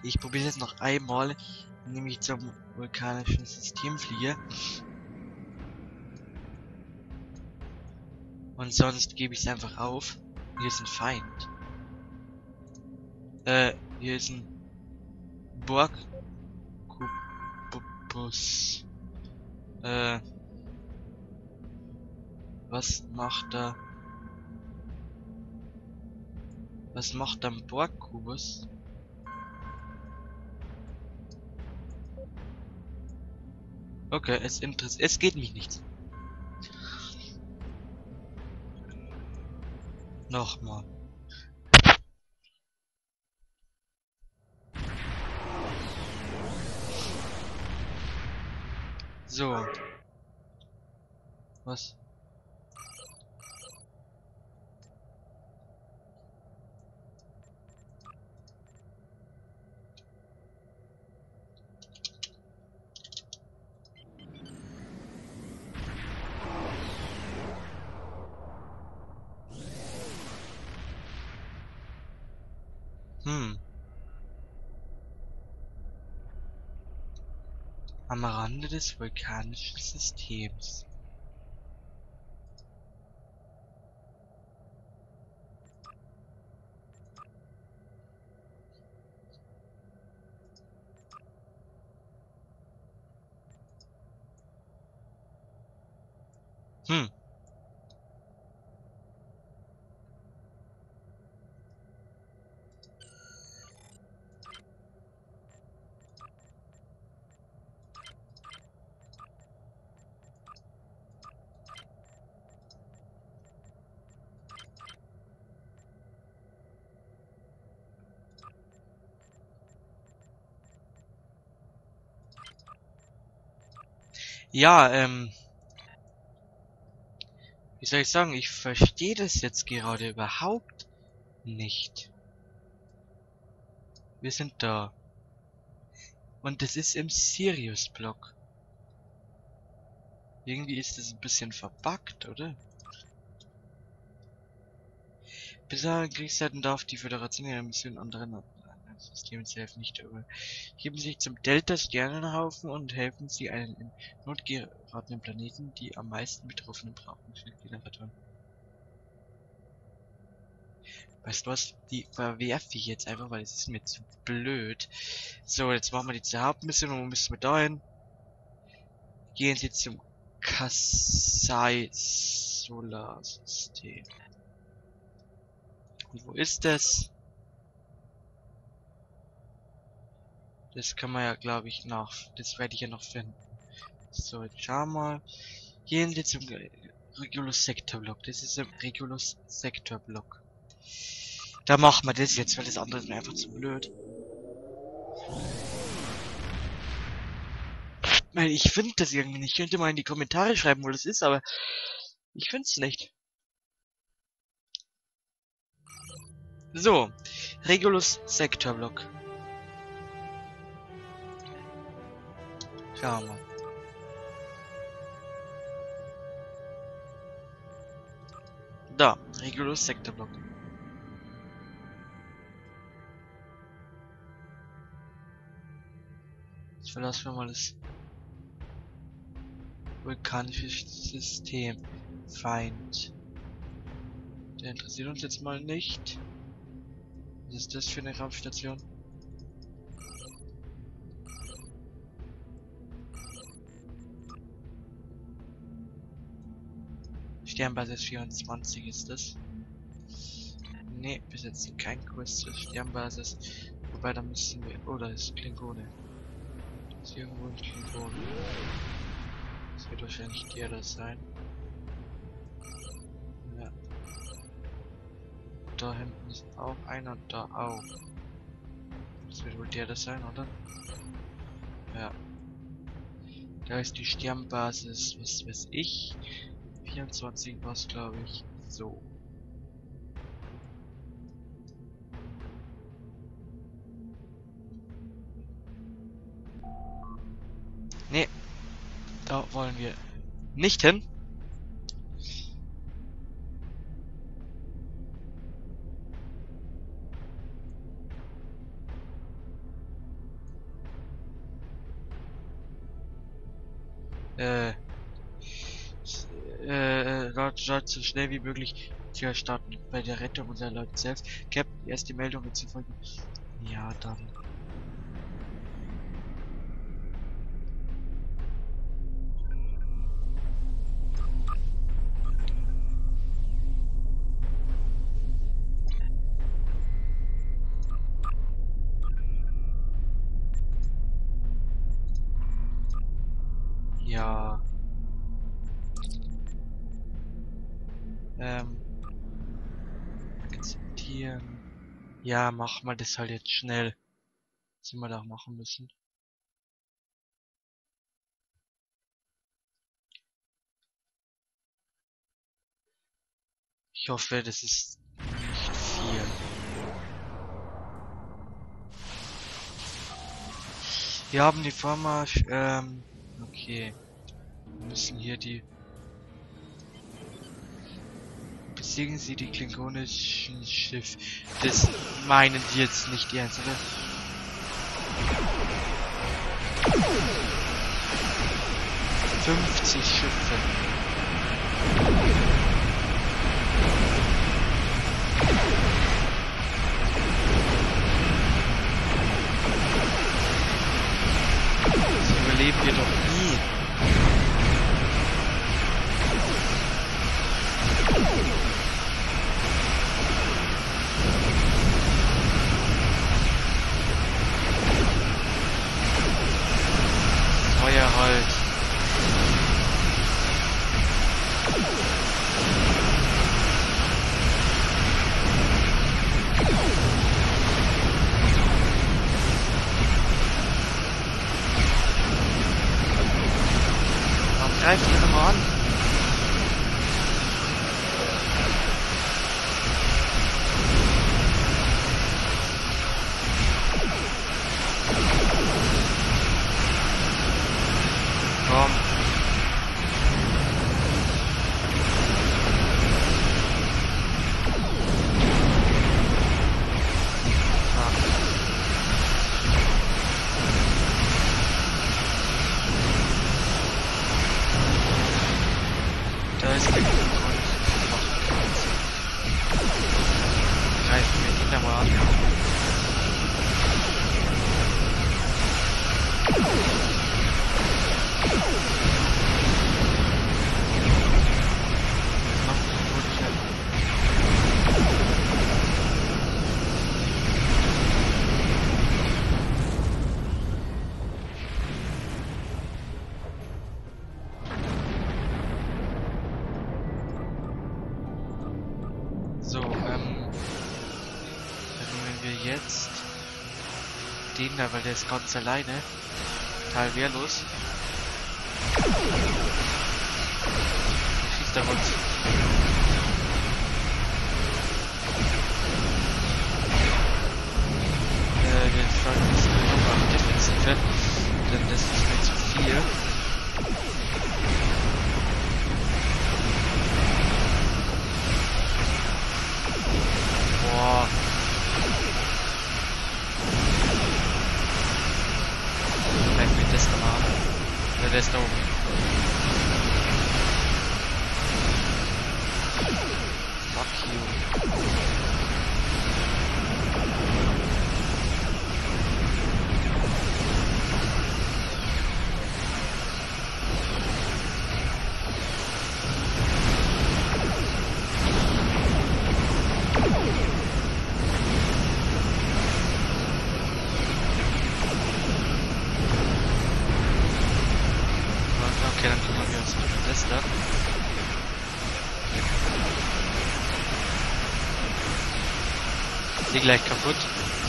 Ich probiere jetzt noch einmal, indem ich zum vulkanischen System fliehe. Und sonst gebe ich es einfach auf. Hier ist ein Feind. Hier ist ein Borg-Kubus. Was macht da? Was macht ein Borg-Kubus? Okay, es geht mich nichts. Nochmal. So. Was? Am Rande des vulkanischen Systems. Ja, wie soll ich sagen, ich verstehe das jetzt gerade überhaupt nicht. Wir sind da. Und das ist im Sirius-Block. Irgendwie ist das ein bisschen verbuggt, oder? Bis an Kriegszeiten darf die Föderation ihrer Mission anderen Systemen helfen, nicht über. Geben sich zum Delta-Sternenhaufen und helfen sie einen in Not geratenen Planeten, die am meisten Betroffenen brauchen. Generatoren. Weißt du was? Die verwerfe ich jetzt einfach, weil es ist mir zu blöd. So, jetzt machen wir die Hauptmission und wo müssen wir da hin? Gehen Sie zum Kasai Solarsystem. Und wo ist das? Das kann man ja, glaube ich, das werde ich ja noch finden. So, jetzt schauen wir mal. Gehen Sie zum Regulus Sektorblock. Das ist im Regulus Sektorblock. Da machen wir das jetzt, weil das andere ist mir einfach zu blöd. Weil ich finde das irgendwie nicht. Ich könnte mal in die Kommentare schreiben, wo das ist, aber ich finde es nicht. So, Regulus Sektorblock. Schauen wir mal. Da, Regulus Sektorblock. Jetzt verlassen wir mal das vulkanische System. Feind. Der interessiert uns jetzt mal nicht. Was ist das für eine Raumstation? Sternbasis 24 ist das. Ne, bis jetzt kein Kurs zur Sternbasis. Wobei, da müssen wir... Oh, da ist Klingone. Das ist irgendwo ein Klingone. Das wird wahrscheinlich der das sein. Ja. Da hinten ist auch einer und da auch. Das wird wohl der das sein, oder? Ja. Da ist die Sternbasis, was weiß ich. 24 war es, glaube ich. So. Ne, da wollen wir nicht hin. Äh, dort so schnell wie möglich für starten bei der Rettung unserer Leute selbst. Captain, erste Meldung zu folgen. Ja, dann. Ja. Akzeptieren. Ja, mach mal das halt jetzt schnell. Was wir da machen müssen. Ich hoffe, das ist nicht viel. Wir haben die Vormarsch, okay. Wir müssen hier die... Besiegen Sie die klingonischen Schiffe. Das meinen die jetzt nicht ernst, oder? »50 Schiffe.« Das überleben wir doch nie. Feuer halt. Warum greift ihr nochmal an? Komm. Da ist der Grund. Greifen wir ihn da mal an. So, nehmen wir jetzt den da, weil der ist ganz alleine. Total wehrlos. Der schießt auf uns. Wir sollten ein bisschen auf Defensive, denn das ist mir zu viel. Boah. Greifen wir das nochmal an. Oder der ist da oben. Fuck you. Okay, dann kümmern wir uns um das da. Ist die gleich kaputt?